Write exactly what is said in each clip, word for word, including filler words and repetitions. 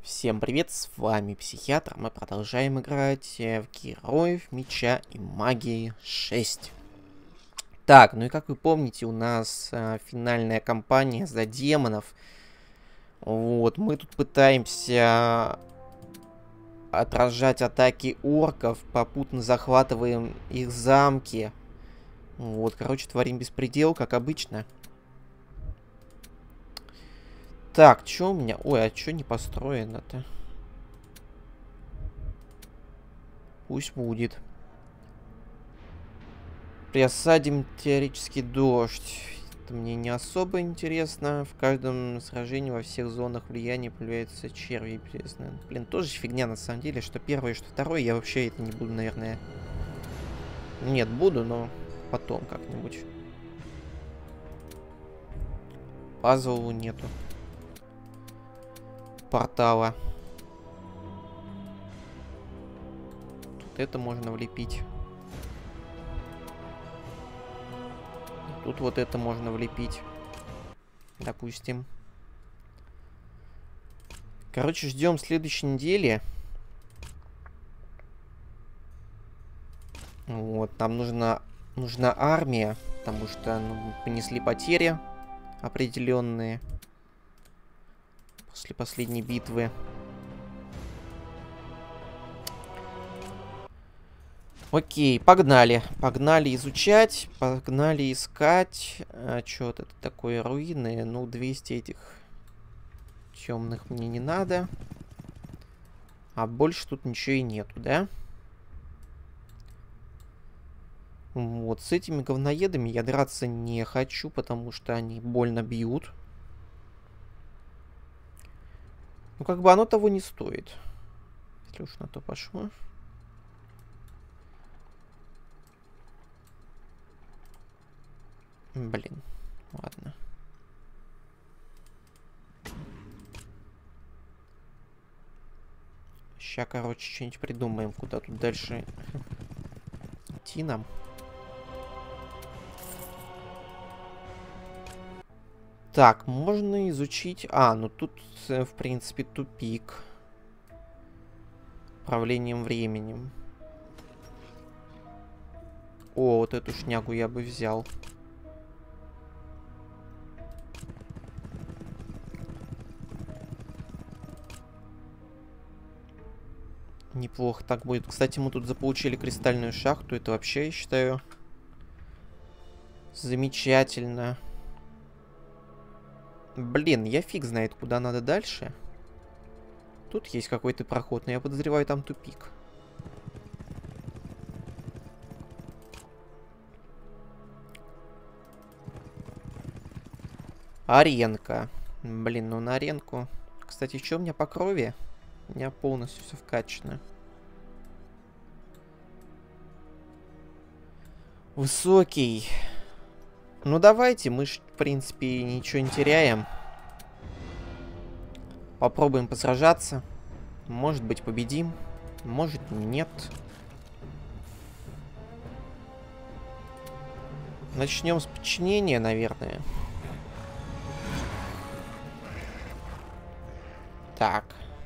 Всем привет, с вами Психиатр. Мы продолжаем играть в Героев Меча и Магии шесть. Так, ну и как вы помните, у нас а, финальная кампания за демонов. Вот, мы тут пытаемся отражать атаки орков, попутно захватываем их замки. Вот, короче, творим беспредел, как обычно. Так, что у меня? Ой, а что не построено-то? Пусть будет. Приосадим теоретический дождь. Это мне не особо интересно. В каждом сражении во всех зонах влияния появляются черви. Интересно. Блин, тоже фигня на самом деле, что первое, что второе. Я вообще это не буду, наверное. Нет, буду, но потом как-нибудь. Пазла нету. Портала. Тут это можно влепить. Тут вот это можно влепить. Допустим. Короче, ждем следующей недели. Вот, нам нужна, нужна армия, потому что ну, понесли потери определенные после последней битвы. Окей, погнали. Погнали изучать, погнали искать. А, что-то это такое, руины. Ну, двести этих темных мне не надо. А больше тут ничего и нету, да? Вот, с этими говноедами я драться не хочу, потому что они больно бьют. Ну, как бы оно того не стоит. Если уж на то пошло. Блин, ладно. Сейчас, короче, что-нибудь придумаем, куда тут дальше идти нам. Так, можно изучить... А, ну тут, в принципе, тупик. Управлением временем. О, вот эту шнягу я бы взял. Неплохо так будет. Кстати, мы тут заполучили кристальную шахту. Это вообще, я считаю, замечательно. Блин, я фиг знает, куда надо дальше. Тут есть какой-то проход, но я подозреваю, там тупик. Аренка. Блин, ну на аренку. Кстати, что у меня по крови? У меня полностью все вкачано. Высокий. Ну давайте, мы ж, в принципе, ничего не теряем. Попробуем посражаться. Может быть, победим. Может, нет. Начнем с подчинения, наверное. Так.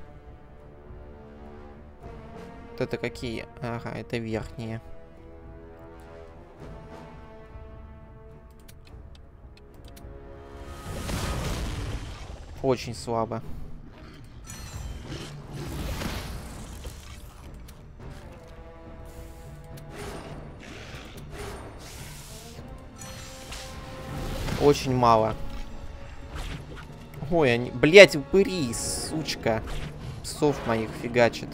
Вот это какие? Ага, это верхние. Очень слабо. Очень мало. Ой, они... Блять, упыри, сучка. Псов моих фигачит.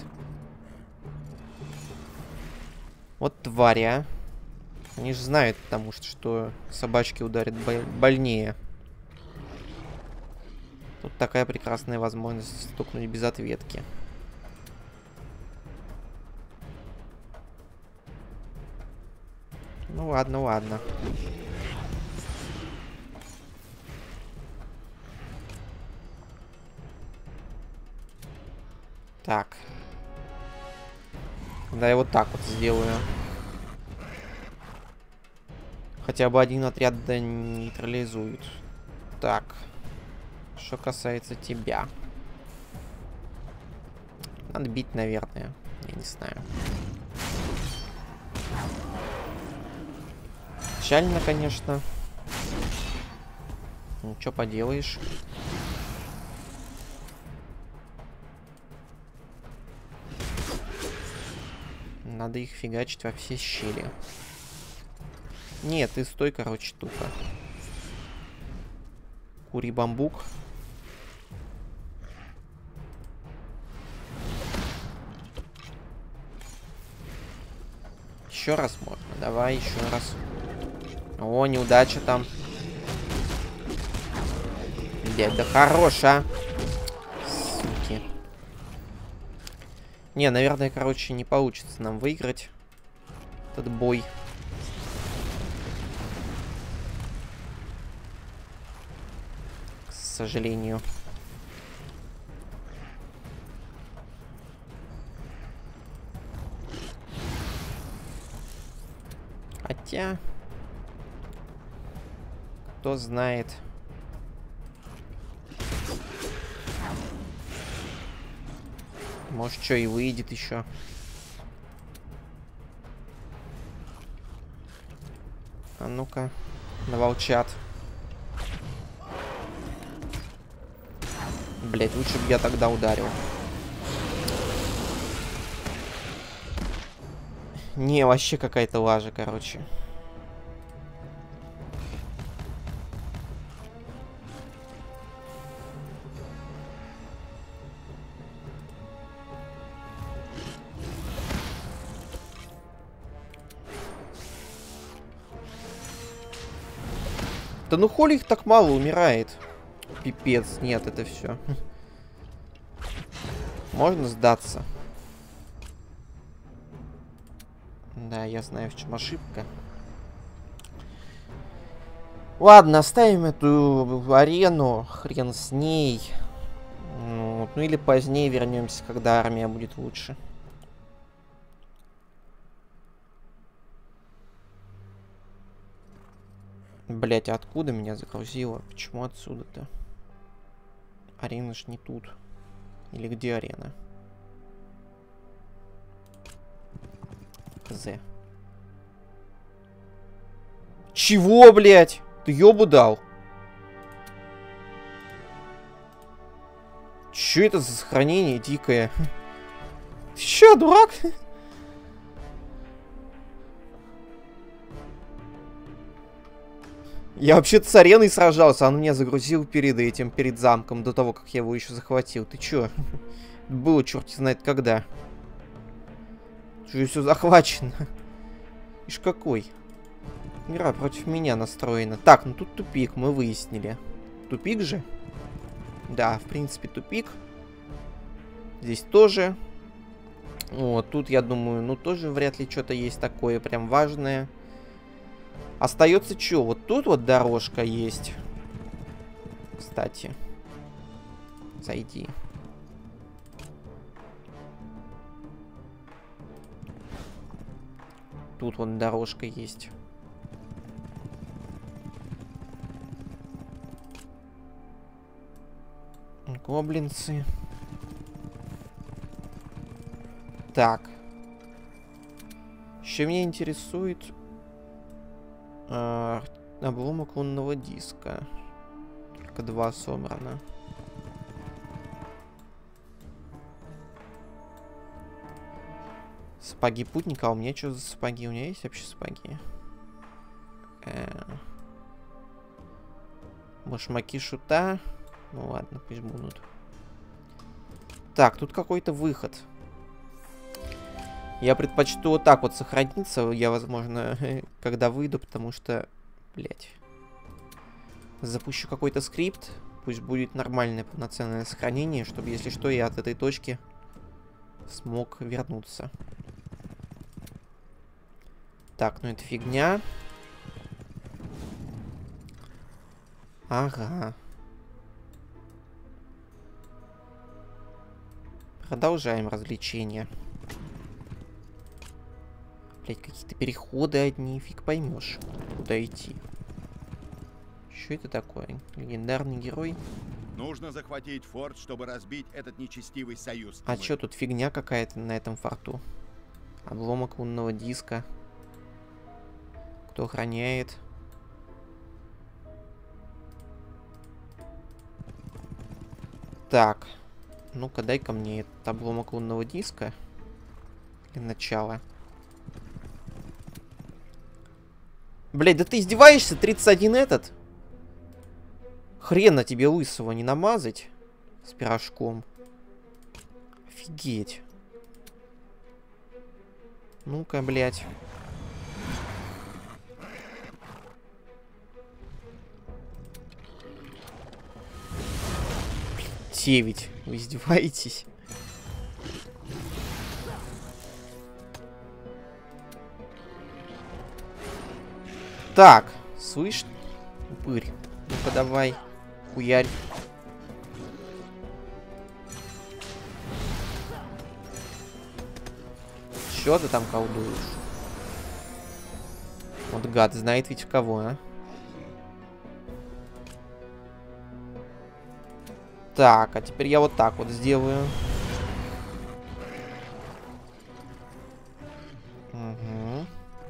Вот твари, а. Они же знают, потому что, что собачки ударят боль... больнее. Тут такая прекрасная возможность стукнуть без ответки. Ну ладно, ладно. Так. Да, я вот так вот сделаю. Хотя бы один отряд да нейтрализует. Так. Что касается тебя. Надо бить, наверное. Я не знаю. Печально, конечно. Ну, что поделаешь. Надо их фигачить во все щели. Нет, ты стой, короче, тупо. Кури бамбук. Еще раз можно. Давай еще раз. О, неудача там. Блядь, да хорош, а. Суки. Не, наверное, короче, не получится нам выиграть этот бой. К сожалению. Хотя... Кто знает. Может, что и выйдет еще. А ну-ка, на волчат. Блять, лучше бы я тогда ударил. Не, вообще какая-то лажа, короче. Да ну холи их так мало умирает? Пипец, нет, это все. Можно сдаться. Да, я знаю, в чем ошибка. Ладно, оставим эту арену. Хрен с ней. Ну, ну или позднее вернемся, когда армия будет лучше. Блять, а откуда меня загрузило? Почему отсюда-то? Арена ж не тут. Или где арена? З. Чего, блять? Ты ёбу дал? Чё это за сохранение дикое? Ты чё, дурак? Я вообще-то с ареной сражался, а он меня загрузил перед этим, перед замком, до того, как я его еще захватил. Ты чё? Было черт знает когда. Что все захвачено? Ишь какой. Игра против меня настроена. Так, ну тут тупик, мы выяснили. Тупик же? Да, в принципе тупик. Здесь тоже. Вот, тут я думаю, ну тоже вряд ли что-то есть такое прям важное. Остается что? Вот тут вот дорожка есть. Кстати. Зайди. Тут вон дорожка есть. Гоблинцы. Так. Еще меня интересует... А, обломок лунного диска. Только два собрано. Сапоги путника. А у меня что за сапоги? У меня есть вообще сапоги? Э -э Башмаки шута. Ну ладно, пусть будут. Так, тут какой-то выход. Я предпочту вот так вот сохраниться. Я, возможно, когда выйду, потому что... Блять. Запущу какой-то скрипт. Пусть будет нормальное полноценное сохранение, чтобы, если что, я от этой точки смог вернуться. Так, ну это фигня. Ага. Продолжаем развлечения. Блять, какие-то переходы одни, фиг поймешь, куда идти. Что это такое? Легендарный герой? Нужно захватить форт, чтобы разбить этот нечестивый союз. А чё тут фигня какая-то на этом форту? Обломок лунного диска. Кто охраняет? Так. Ну-ка, дай-ка мне этот обломок лунного диска. Для начала. Блядь, да ты издеваешься? тридцать один этот? Хрена тебе лысого не намазать с пирожком. Офигеть. Ну-ка, блядь. девять. Вы издеваетесь? Так, слышь, упырь. Ну-ка давай, хуярь. Чё ты там колдуешь? Вот гад знает ведь в кого, а? Так, а теперь я вот так вот сделаю. Угу.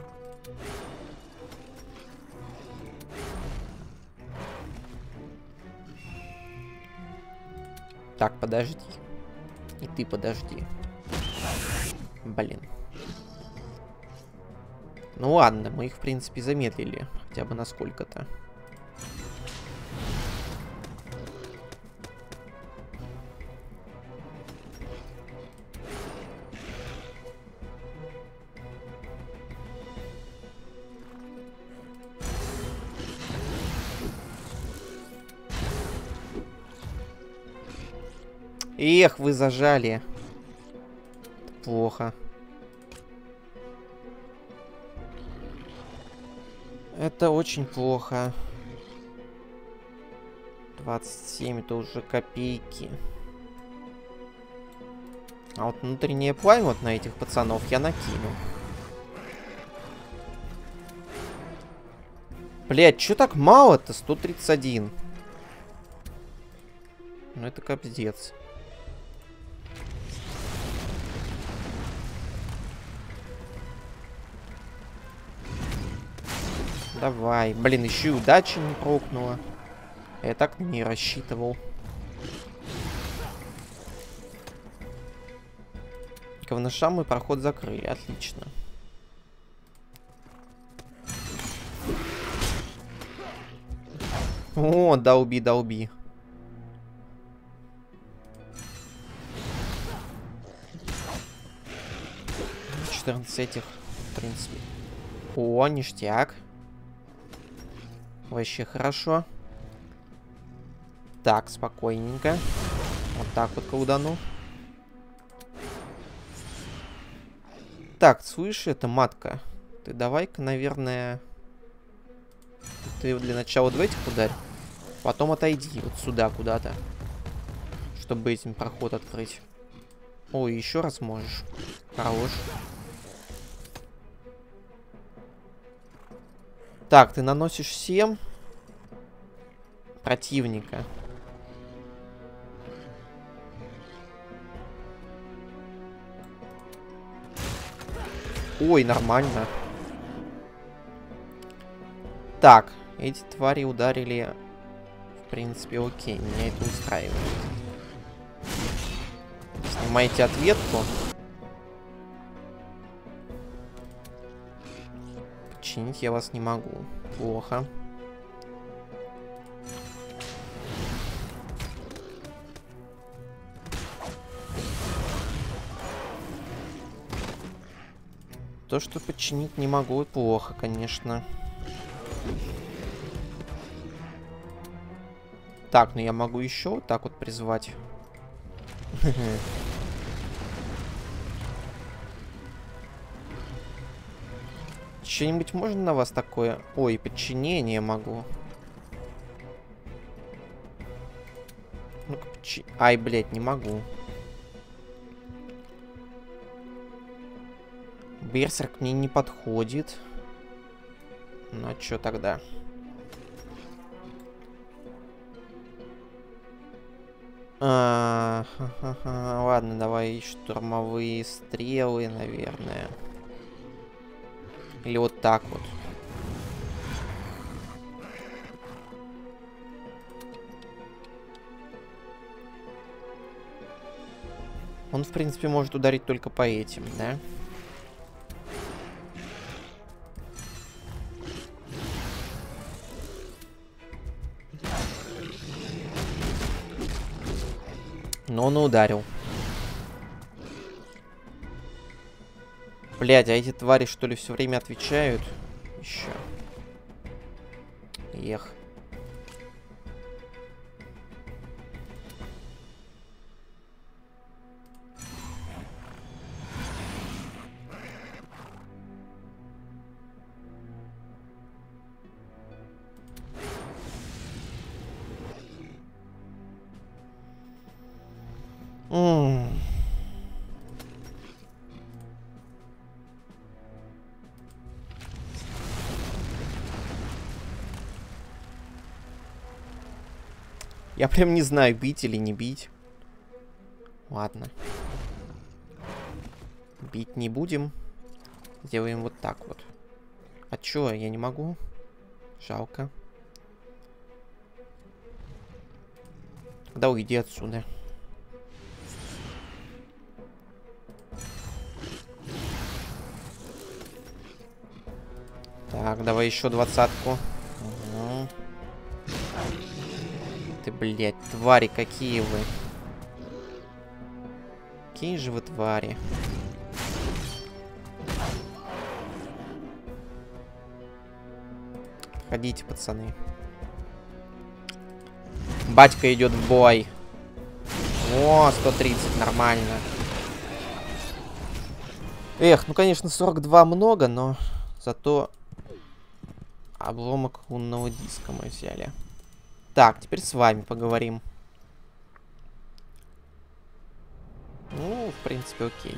Так, подожди. И ты подожди. Блин. Ну ладно, мы их, в принципе, замедлили. Хотя бы на сколько-то. Эх, вы зажали. Плохо. Это очень плохо. двадцать семь, это уже копейки. А вот внутреннее пламя вот на этих пацанов я накину. Блять, чё так мало-то? сто тридцать один. Ну это капздец. Давай. Блин, еще и удача не прокнула. Я так не рассчитывал. Ковнышам мы проход закрыли. Отлично. О, долби, долби. четырнадцать этих, в принципе. О, ништяк. Вообще хорошо. Так, спокойненько. Вот так вот колдану. Так, слышишь, это матка. Ты давай-ка, наверное... Ты для начала два этих ударь. Потом отойди вот сюда куда-то. Чтобы этим проход открыть. Ой, еще раз можешь. Хорош. Так, ты наносишь семь противника. Ой, нормально. Так, эти твари ударили. В принципе, окей, меня это устраивает. Снимайте ответку. Починить я вас не могу. Плохо. То, что починить не могу, плохо, конечно. Так, ну я могу еще вот так вот призвать. Что-нибудь можно на вас такое? Ой, подчинение могу. Ну-ка, подчи... Ай, блядь, не могу. Берсерк мне не подходит. Ну, а чё тогда? А, ха-ха-ха. Ладно, давай штурмовые стрелы, наверное. Или вот так вот. Он, в принципе, может ударить только по этим, да? Но он ударил. Блядь, а эти твари, что ли, все время отвечают? Еще. Эх. М. Я прям не знаю, бить или не бить. Ладно. Бить не будем. Сделаем вот так вот. А чё, я не могу? Жалко. Да уйди отсюда. Так, давай еще двадцатку. Угу. Ты, блядь, твари какие вы. Какие же вы твари. Ходите, пацаны. Батька идет в бой. О, сто тридцать, нормально. Эх, ну, конечно, сорок два много, но зато обломок лунного диска мы взяли. Так, теперь с вами поговорим. Ну, в принципе, окей.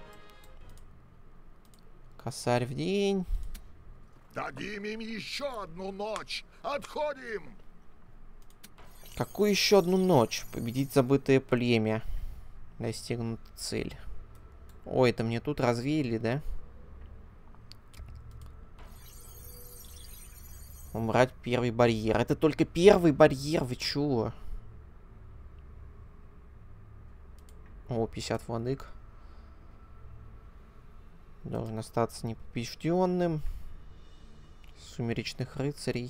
Косарь в день. Дадим им еще одну ночь. Отходим! Какую еще одну ночь? Победить забытое племя. Достигнута цель. Ой, это мне тут развеяли, да? Убрать первый барьер. Это только первый барьер, вы чего? О, пятьдесят владык. Должен остаться непобежденным. Сумеречных рыцарей.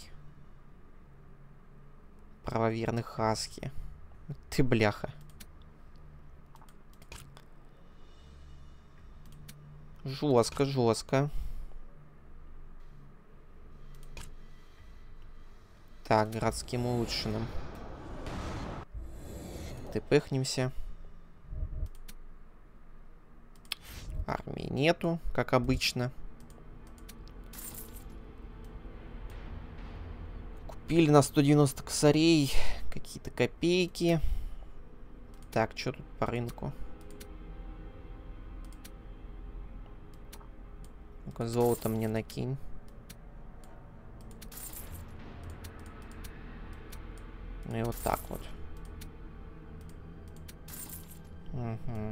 Правоверных хаски. Ты бляха. Жестко, жестко. Так, городским улучшенным. Ты пыхнемся. Армии нету, как обычно. Купили на сто девяносто косарей. Какие-то копейки. Так, что тут по рынку? Ну-ка, золото мне накинь. Ну и вот так вот. Угу.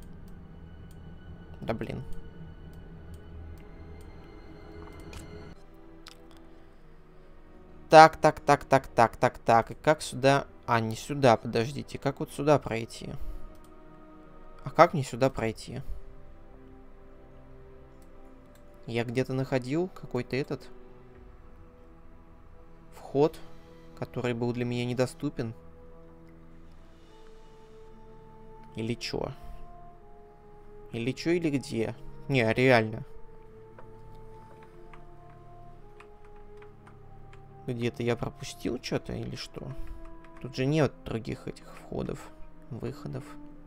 Да блин. Так, так, так, так, так, так, так. И как сюда... А, не сюда, подождите. Как вот сюда пройти? А как мне сюда пройти? Я где-то находил какой-то этот... вход, который был для меня недоступен. Или чё? Или чё, или где? Не, реально. Где-то я пропустил что-то или что? Тут же нет других этих входов, выходов.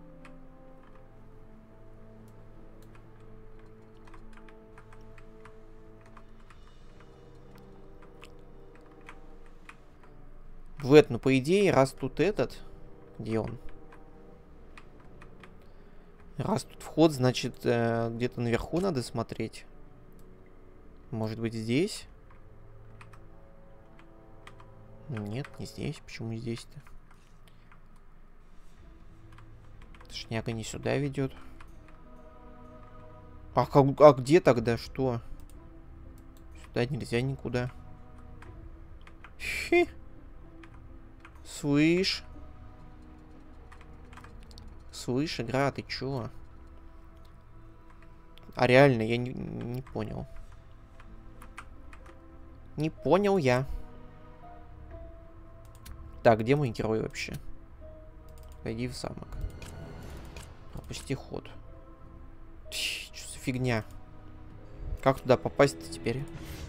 Вот, ну по идее, раз тут этот... Где он? Раз тут вход, значит, э, где-то наверху надо смотреть. Может быть, здесь? Нет, не здесь. Почему здесь-то? Эта шняга не сюда ведет. А, как, а где тогда что? Сюда нельзя никуда. Хи. Слышь. Слышь, игра, ты чё? А реально, я не, не понял. Не понял я. Так, где мой герой вообще? Пойди в замок. Пропусти ход. Что за фигня? Как туда попасть-то теперь?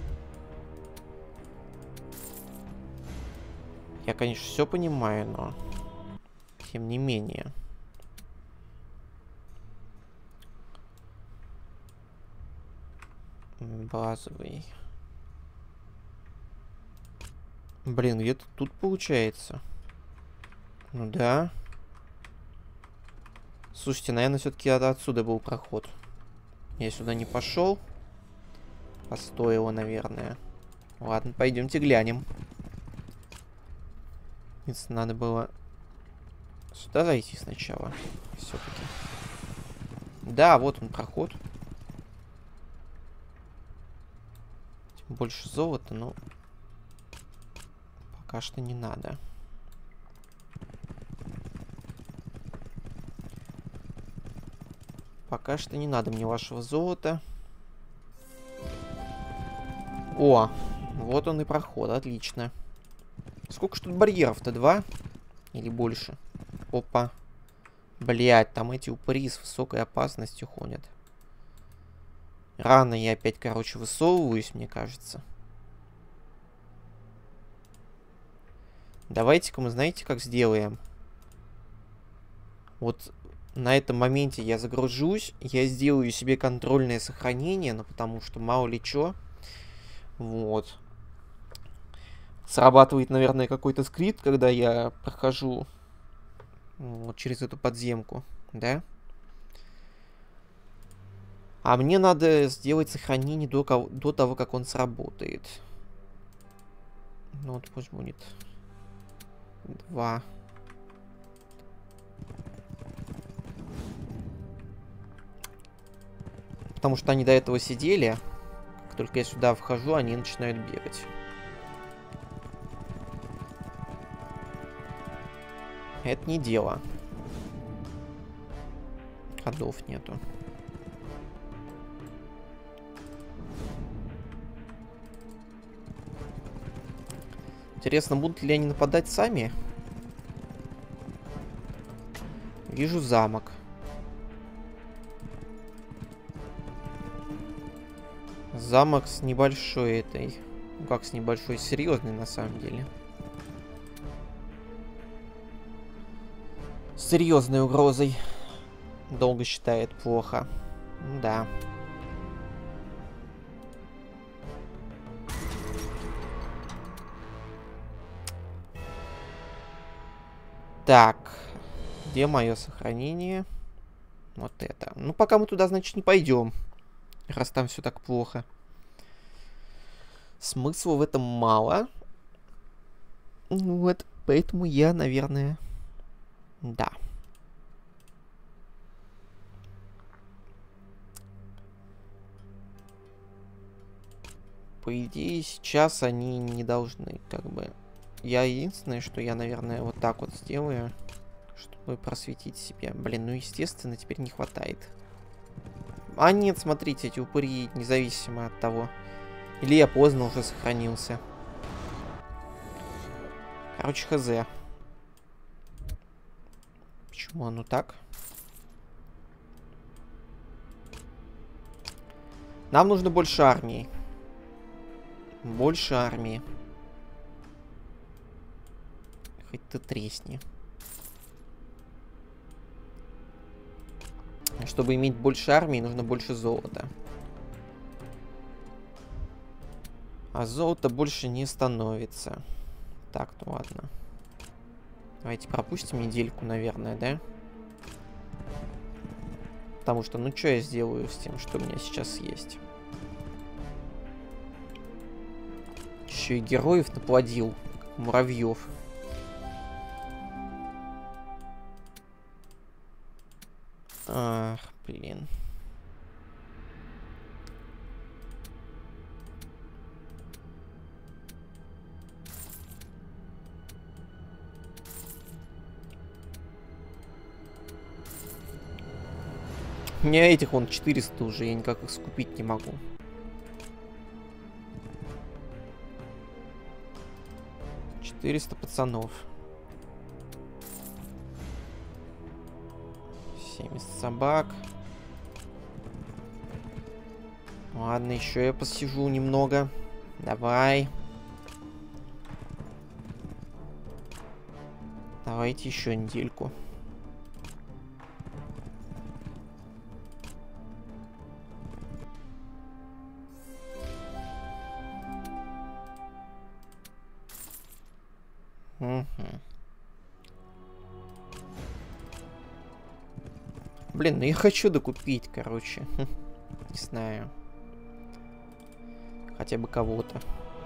Я, конечно, все понимаю, но... Тем не менее... Базовый. Блин, где-то тут получается. Ну да. Слушайте, наверное, все-таки отсюда был проход. Я сюда не пошел. Постой его, наверное. Ладно, пойдемте глянем. Надо было сюда зайти сначала. Все-таки. Да, вот он проход. Больше золота, но пока что не надо. Пока что не надо мне вашего золота. О, вот он и проход, отлично. Сколько ж тут барьеров-то? Два? Или больше? Опа. Блять, там эти упыри с высокой опасностью ходят. Рано я опять, короче, высовываюсь, мне кажется. Давайте-ка мы, знаете, как сделаем? Вот на этом моменте я загружусь, я сделаю себе контрольное сохранение, ну, потому что мало ли чё. Вот. Срабатывает, наверное, какой-то скрипт, когда я прохожу вот через эту подземку, да? А мне надо сделать сохранение до, до того, как он сработает. Ну вот пусть будет два. Потому что они до этого сидели. Как только я сюда вхожу, они начинают бегать. Это не дело. Ходов нету. Интересно, будут ли они нападать сами? Вижу замок. Замок с небольшой этой... Ну, как с небольшой? Серьезный, на самом деле. С серьезной угрозой. Долго считает плохо. Да. Так. Где мое сохранение? Вот это. Ну, пока мы туда, значит, не пойдем. Раз там все так плохо. Смысла в этом мало. Вот. Поэтому я, наверное... Да. По идее, сейчас они не должны, как бы... Я единственное, что я, наверное, вот так вот сделаю, чтобы просветить себя. Блин, ну, естественно, теперь не хватает. А нет, смотрите, эти упыри независимо от того. Или я поздно уже сохранился. Короче, хз. Почему оно так? Нам нужно больше армии. Больше армии. Хоть ты тресни. Чтобы иметь больше армии, нужно больше золота. А золота больше не становится. Так, ну ладно. Давайте пропустим недельку, наверное, да? Потому что, ну что я сделаю с тем, что у меня сейчас есть? Еще и героев наплодил, как муравьев. Ах, блин. У меня этих вон четыреста уже, я никак их скупить не могу. четыреста пацанов. семьдесят собак. Ладно, еще я посижу немного. Давай. Давайте еще недельку. Угу. Блин, ну я хочу докупить, короче. Не знаю. Хотя бы кого-то.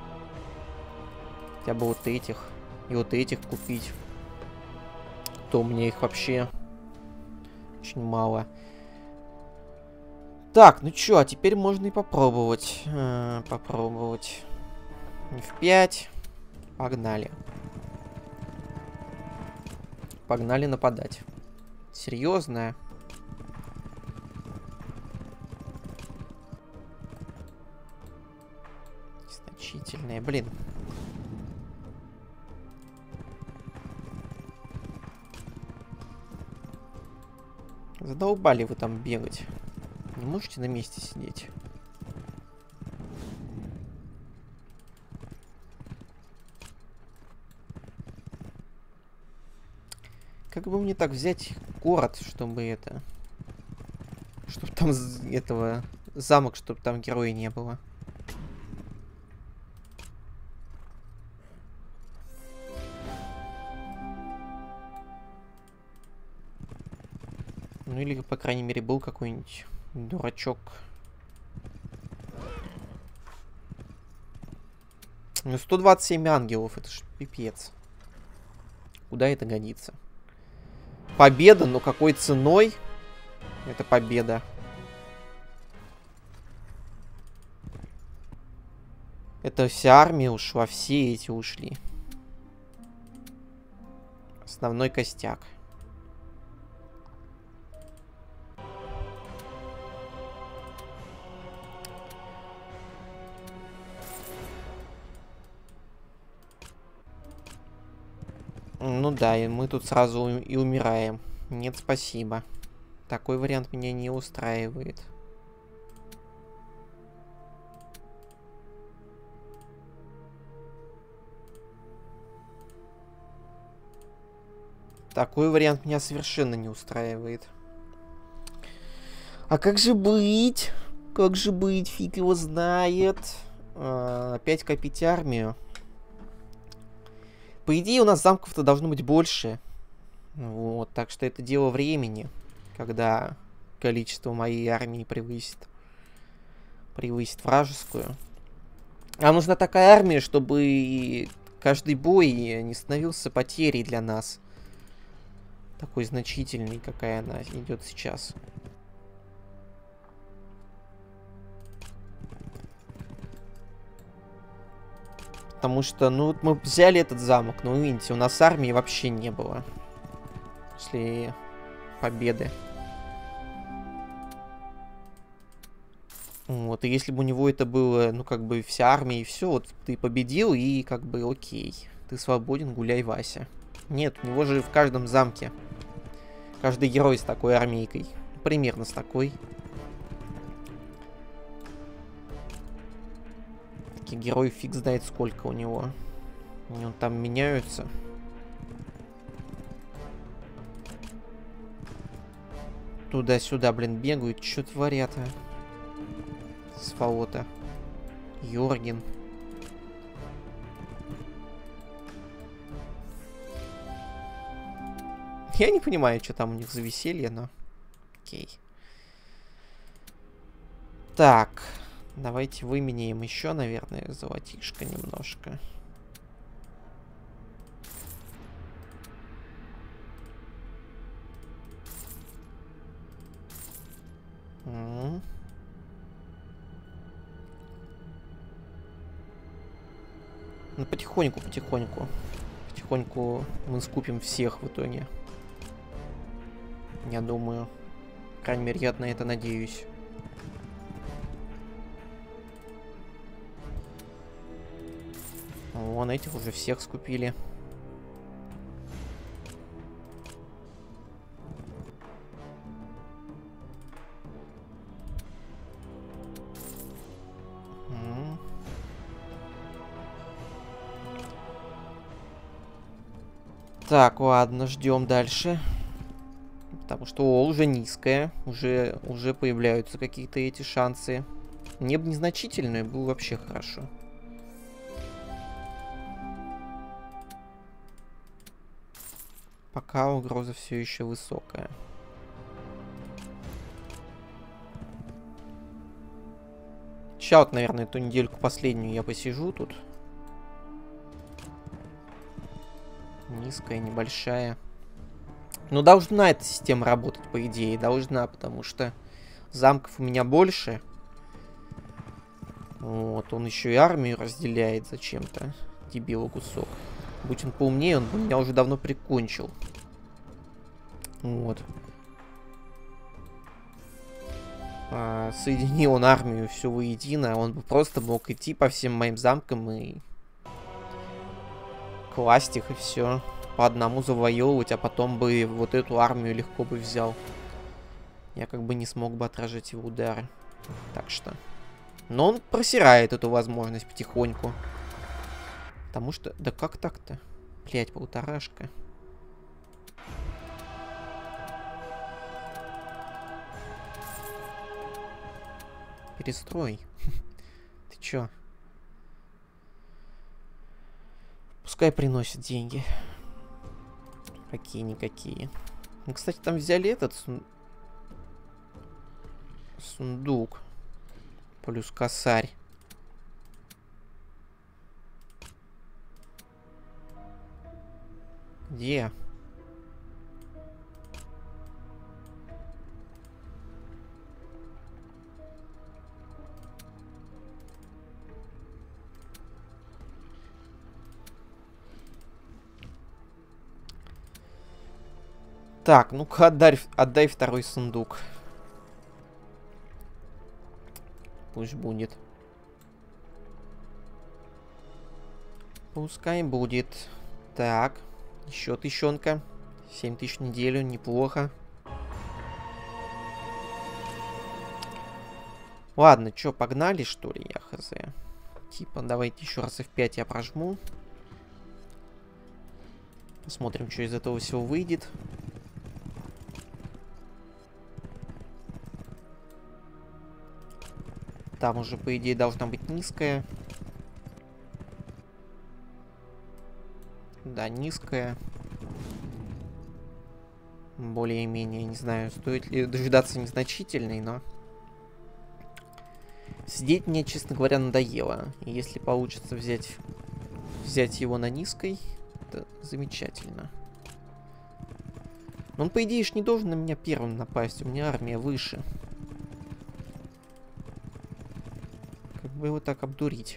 Хотя бы вот этих. И вот этих купить. То у меня их вообще очень мало. Так, ну чё, а теперь можно и попробовать. Э, попробовать. эф пять. Погнали. Погнали нападать. Серьезная. Значительная, блин. Задолбали вы там бегать. Не можете на месте сидеть? Как бы мне так взять город, чтобы это... Чтобы там этого... Замок, чтобы там героя не было. Ну или, по крайней мере, был какой-нибудь дурачок. Ну, сто двадцать семь ангелов, это ж пипец. Куда это годится? Победа, но какой ценой? Это победа. Это вся армия ушла, все эти ушли. Основной костяк. Ну да, и мы тут сразу и умираем. Нет, спасибо. Такой вариант меня не устраивает. Такой вариант меня совершенно не устраивает. А как же быть? Как же быть? Фиг его знает. А, опять копить армию. По идее, у нас замков-то должно быть больше. Вот, так что это дело времени, когда количество моей армии превысит, превысит вражескую. А нужна такая армия, чтобы каждый бой не становился потерей для нас. Такой значительный, какая она идет сейчас. Потому что, ну, вот мы взяли этот замок, но, видите, у нас армии вообще не было. После победы. Вот, и если бы у него это было, ну, как бы, вся армия и все, вот, ты победил, и, как бы, окей. Ты свободен, гуляй, Вася. Нет, у него же в каждом замке. Каждый герой с такой армейкой. Примерно с такой. Герой фиг знает сколько у него. Они он там меняются. Туда-сюда, блин, бегают. Чё творят, а? Сволота. Йорген. Я не понимаю, что там у них за веселье, но... Окей. Так. Давайте выменяем еще, наверное, золотишко немножко. Ну, потихоньку, потихоньку. Потихоньку мы скупим всех в итоге. Я думаю. По крайней мере, я на это надеюсь. Вон этих уже всех скупили. М. Так, ладно, ждем дальше. Потому что о, уже низкая. Уже, уже появляются какие-то эти шансы. Мне бы незначительные, было вообще хорошо. Пока угроза все еще высокая. Сейчас вот, наверное, эту недельку последнюю я посижу тут. Низкая, небольшая. Ну, должна эта система работать, по идее. Должна, потому что замков у меня больше. Вот, он еще и армию разделяет зачем-то. Дебилу кусок. Будь он поумнее, он бы меня уже давно прикончил. Вот. А, соединил он армию все воедино. Он бы просто мог идти по всем моим замкам и класть их, и все. По одному завоевывать, а потом бы вот эту армию легко бы взял. Я как бы не смог бы отражать его удары. Так что... Но он просирает эту возможность потихоньку. Потому что... Да как так-то? Блять, полторашка. Перестрой. Ты чё? Пускай приносит деньги. Какие-никакие. Ну, кстати, там взяли этот сун... сундук. Плюс косарь. Где? Так, ну-ка, отдай, отдай второй сундук. Пусть будет. Пускай будет. Так. Еще тысячонка. семь тысяч в неделю. Неплохо. Ладно, что, погнали, что ли, я хз. Типа, давайте еще раз эф пять я прожму. Посмотрим, что из этого всего выйдет. Там уже, по идее, должна быть низкая. Да, низкая. Более-менее, не знаю, стоит ли дожидаться незначительной, но... Сидеть мне, честно говоря, надоело. И если получится взять, взять его на низкой, это замечательно. Но он, по идее, ж не должен на меня первым напасть. У меня армия выше. Как бы его так обдурить?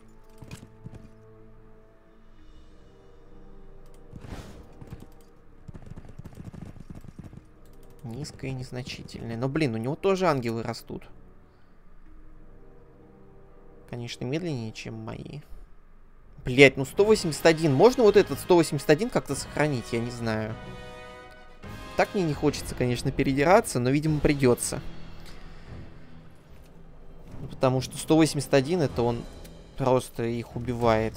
Низкая и незначительная. Но, блин, у него тоже ангелы растут. Конечно, медленнее, чем мои. Блять, ну сто восемьдесят один. Можно вот этот сто восемьдесят один как-то сохранить? Я не знаю. Так мне не хочется, конечно, передираться, но, видимо, придется. Потому что сто восемьдесят один, это он просто их убивает.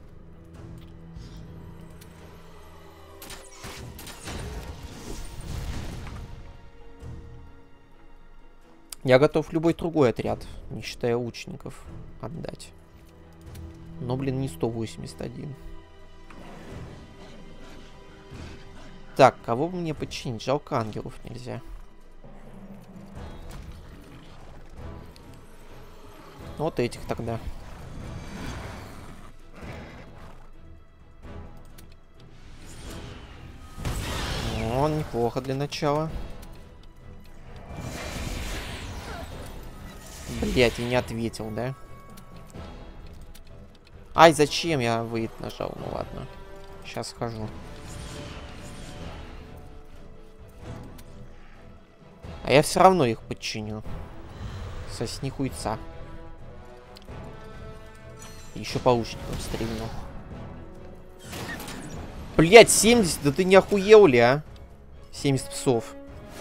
Я готов любой другой отряд, не считая лучников, отдать. Но, блин, не сто восемьдесят один. Так, кого бы мне подчинить? Жалко, ангелов нельзя. Вот этих тогда. О, неплохо для начала. Блять, я не ответил, да? Ай, зачем я выйд нажал? Ну ладно. Сейчас схожу. А я все равно их подчиню. Сосни хуйца. Еще по лучникам стрельну. Блять, семьдесят, да ты не охуел ли, а? семьдесят псов.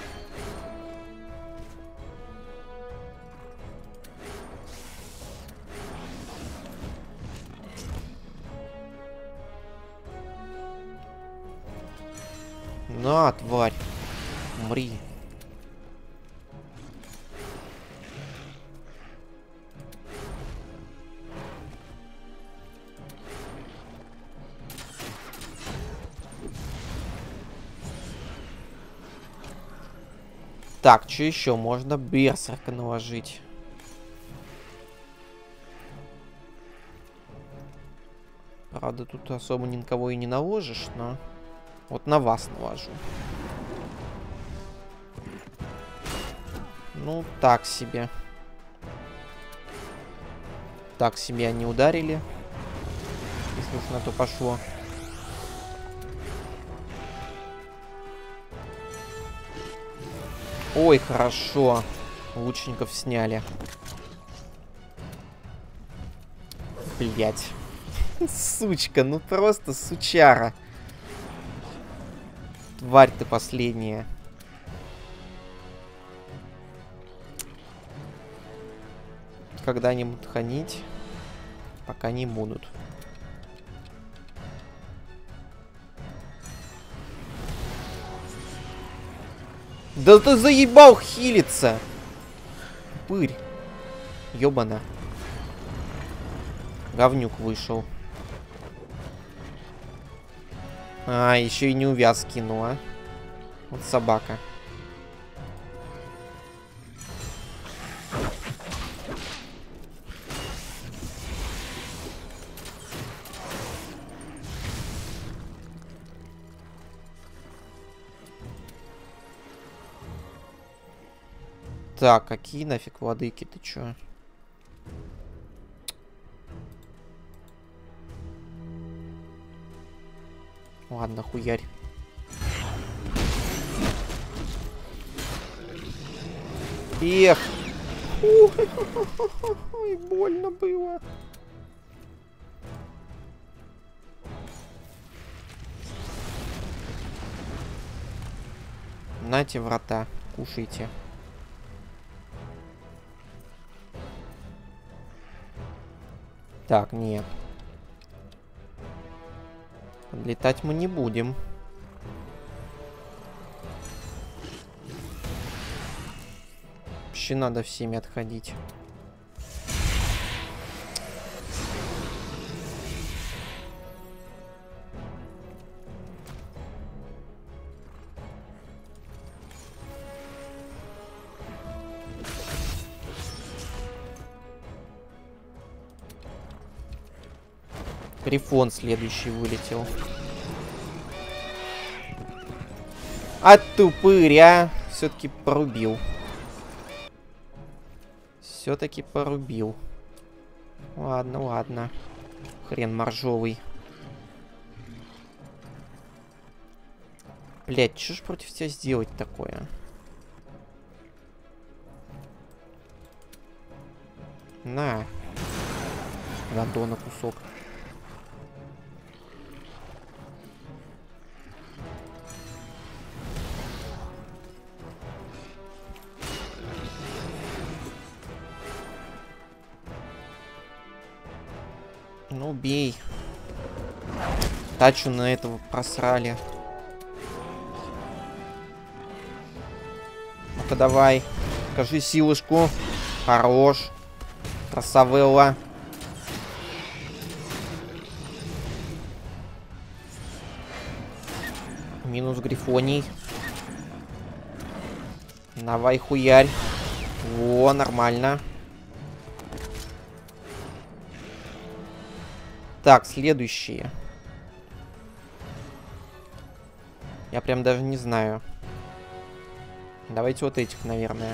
На, тварь. Умри. Так, что еще? Можно берсерка наложить. Правда, тут особо ни на кого и не наложишь, но... Вот на вас наложу. Ну, так себе. Так себе они ударили. Если уж на то пошло. Ой, хорошо. Лучников сняли. Блять. Сучка, ну просто сучара. Тварь ты последняя. Когда-нибудь ханить, пока не будут. Да ты заебал хилиться! Пырь. Ёбана. Говнюк вышел. А, еще и не увяз кинула. Вот собака. Так, какие нафиг владыки, ты чё? Ладно, хуярь. Эх! Ой, больно было. Нате врата, кушайте. Так, нет. Подлетать мы не будем. Вообще надо всеми отходить. Грифон следующий вылетел. А тупыря все-таки порубил. Все-таки порубил. Ладно, ладно. Хрен моржовый. Блять, что ж против тебя сделать такое? На. Гандона кусок. Ну, бей. Тачу на этого просрали. Ну-ка, давай. Покажи силушку. Хорош. Красавелла. Минус грифоний. Давай, хуярь. Во, нормально. Так, следующие. Я прям даже не знаю. Давайте вот этих, наверное.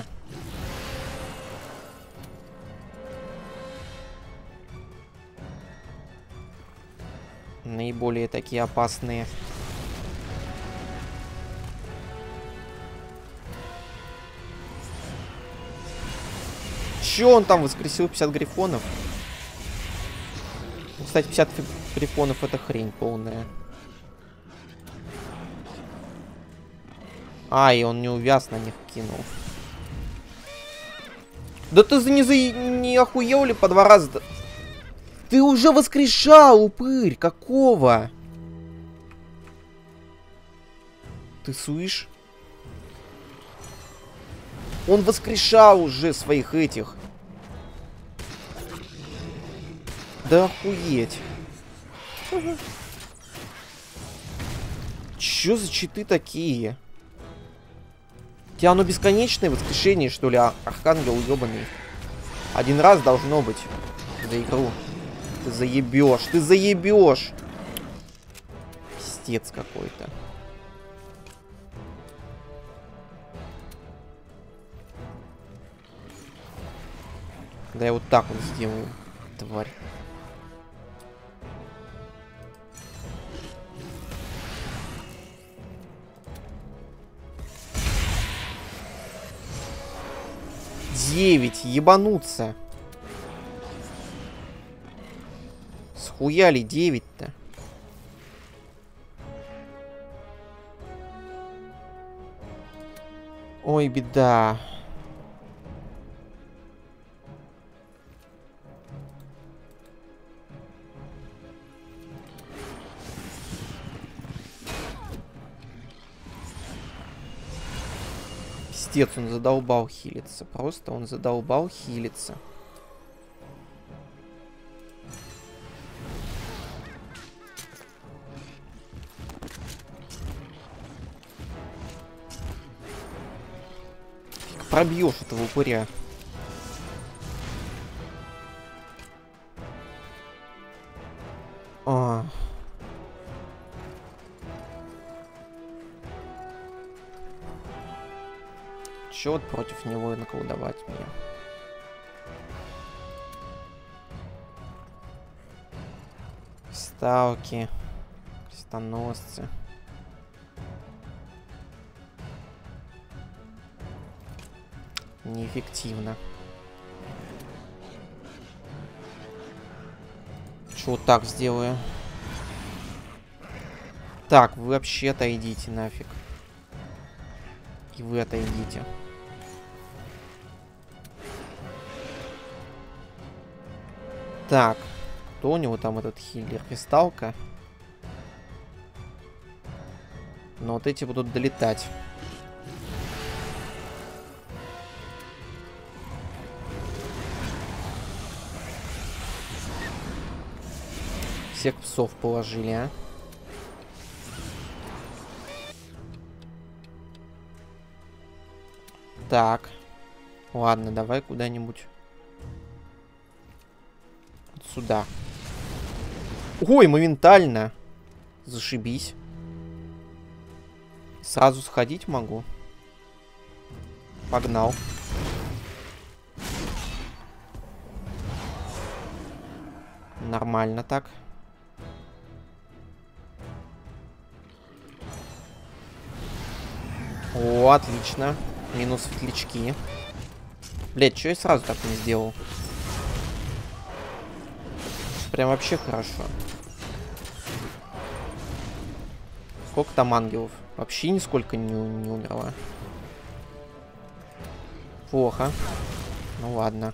Наиболее такие опасные. Чё он там воскресил пятьдесят грифонов? Кстати, пятьдесят грифонов это хрень полная. А, и он не увяз, на них кинул. Да ты за не, за... не охуел ли по два раза? Ты уже воскрешал, упырь! Какого? Ты слышишь? Он воскрешал уже своих этих. Да охуеть. Чё за читы такие? У тебя оно бесконечное воскрешение, что ли, а? Архангел ёбаный. Один раз должно быть за игру. Ты заебешь, ты заебешь. Пиздец какой-то. Да я вот так вот сделаю, тварь. Девять, ебануться. Схуяли девять-то. Ой, беда. Пиздец, он задолбал хилиться. Просто он задолбал хилиться. Фиг пробьешь этого упыря. А. Чё вот против него наколдовать мне? Сталки, крестоносцы. Неэффективно. Чё вот так сделаю? Так, вы вообще отойдите нафиг. И вы отойдите. Так, кто у него там этот хиллер? Кристалка. Но вот эти будут долетать. Всех псов положили, а? Так. Ладно, давай куда-нибудь. Вот сюда. Ой, моментально. Зашибись. Сразу сходить могу. Погнал. Нормально так. О, отлично. Минус светлячки. Блять, что я сразу так не сделал? Прям вообще хорошо. Сколько там ангелов? Вообще нисколько не, не умерла. Плохо. Ну ладно.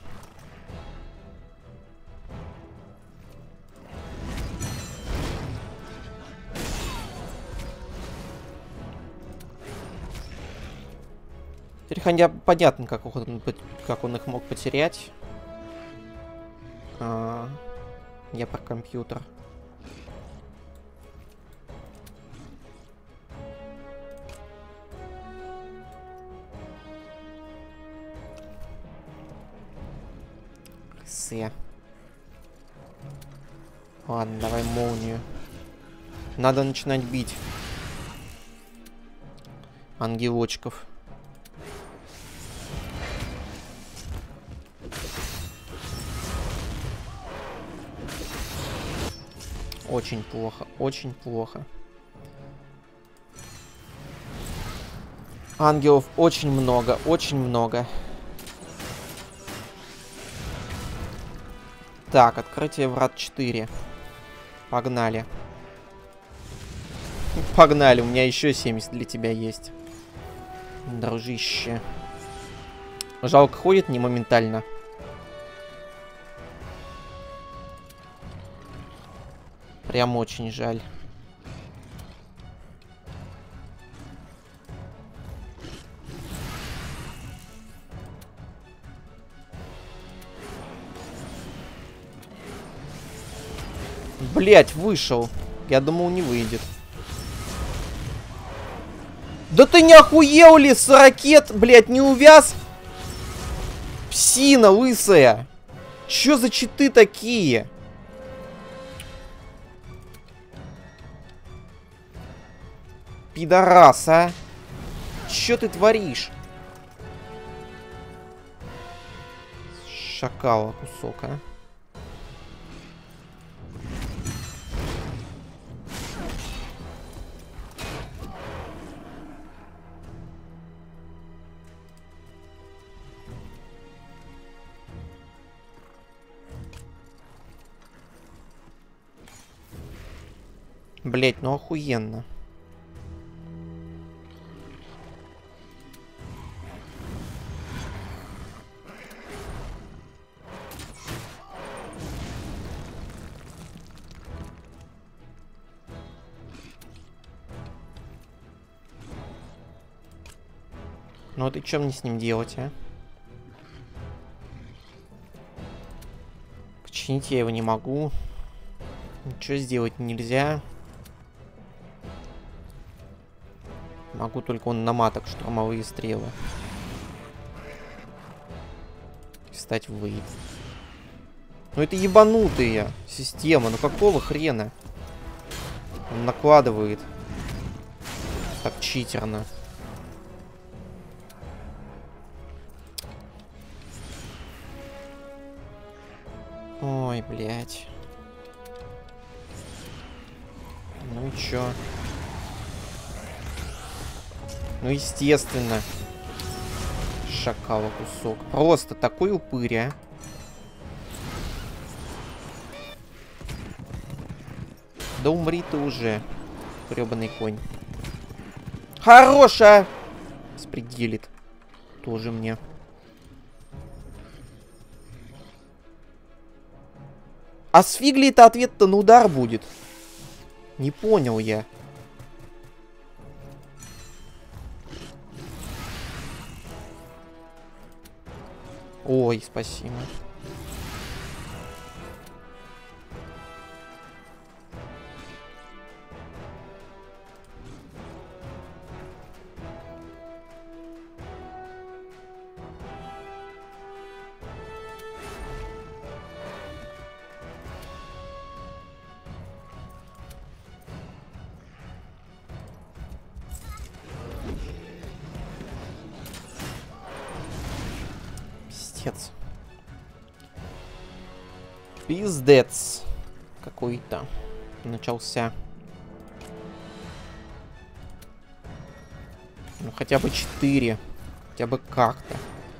Теперь хотя понятно, как он, как он их мог потерять. А, я про компьютер. Крысы. Ладно, давай молнию. Надо начинать бить ангелочков. Очень плохо, очень плохо. Ангелов очень много, очень много. Так, открытие врат четыре. Погнали. Погнали, у меня еще семьдесят для тебя есть. Дружище. Жалко, ходит не моментально. Прям очень жаль. Блять, вышел. Я думал, не выйдет. Да ты не охуел ли с ракет, блять, не увяз? Псина лысая. Чё за читы такие? Пидорас, а? Чё ты творишь? Шакала кусок, а? Блять, ну охуенно. Ну вот и что мне с ним делать, а? Починить я его не могу. Ничего сделать нельзя. Могу только он на маток штурмовые стрелы. Встать в выйд. Ну это ебанутые система. Ну какого хрена? Он накладывает. Так читерно. Ой, блядь. Ну и чё? Ну, естественно. Шакала кусок. Просто такой упырь, а. Да умри ты уже, грёбаный конь. Хороша! Спределит. Тоже мне. А с фигли-то ответ-то на удар будет. Не понял я. Ой, спасибо. Пиздец. Пиздец. Какой-то начался. Ну хотя бы четыре. Хотя бы как-то.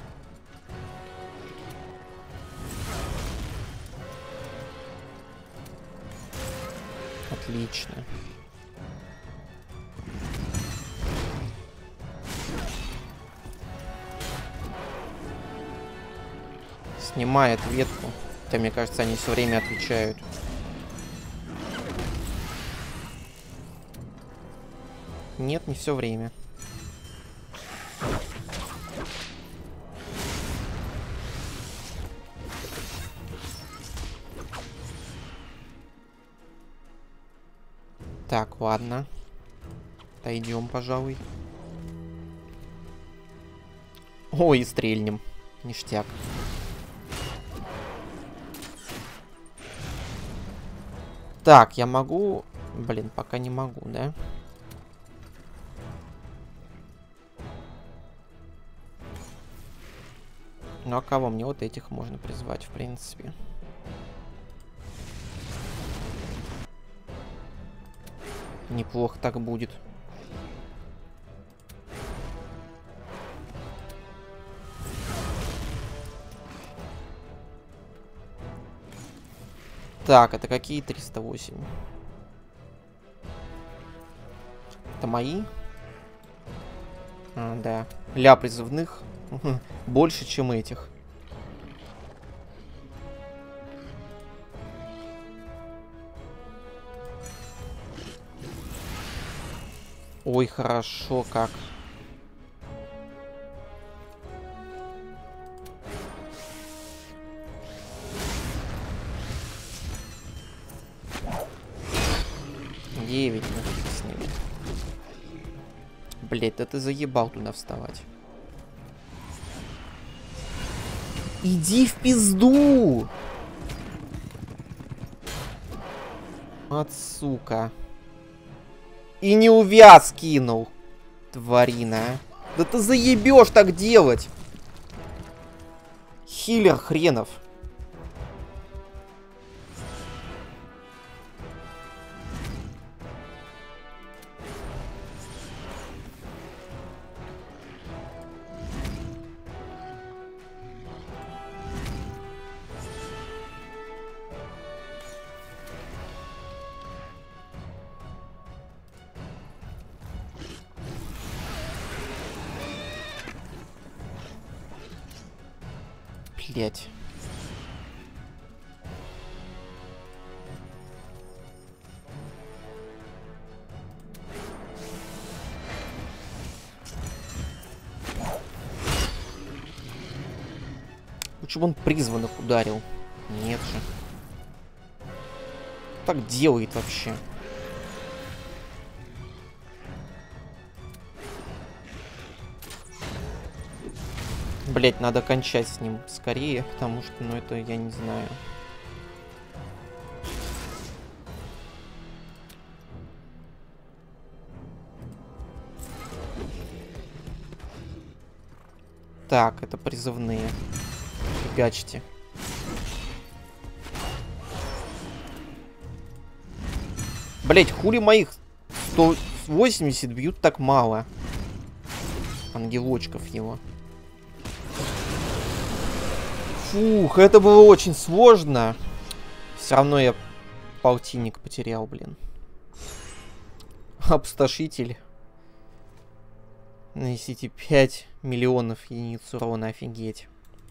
Отлично. Снимает ветку. Хотя, мне кажется, они все время отвечают. Нет, не все время. Так, ладно. Отойдем, пожалуй. Ой, и стрельнем. Ништяк. Так, я могу... Блин, пока не могу, да? Ну а кого? Мне вот этих можно призвать, в принципе. Неплохо так будет. Так, это какие триста восемь? Это мои? А, да. Ля призывных больше, чем этих. Ой, хорошо как. девять, ну фиг с ним. Блять, да ты заебал туда вставать. Иди в пизду! От сука. И не увяз кинул. Тварина, а. Да ты заебешь так делать. Хиллер хренов. Блять. Лучше бы он призванных ударил. Нет же. Так делает вообще. Блять, надо кончать с ним скорее, потому что, ну, это я не знаю. Так, это призывные. Фигачьте. Блять, хули моих сто восемьдесят бьют так мало. Ангелочков его. Фух, это было очень сложно. Все равно я полтинник потерял, блин. Опустошитель. Нанесите пять миллионов единиц урона, офигеть.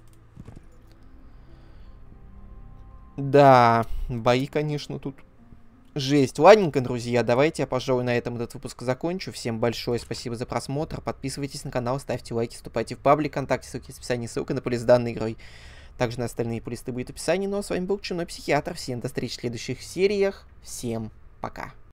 Да, бои, конечно, тут жесть. Ладненько, друзья, давайте я, пожалуй, на этом этот выпуск закончу. Всем большое спасибо за просмотр. Подписывайтесь на канал, ставьте лайки, вступайте в паблик, ВКонтакте, ссылки в описании, ссылка на полис данной игрой. Также на остальные полисты будет в описании. Ну а с вами был Чумной Психиатр. Всем до встречи в следующих сериях. Всем пока.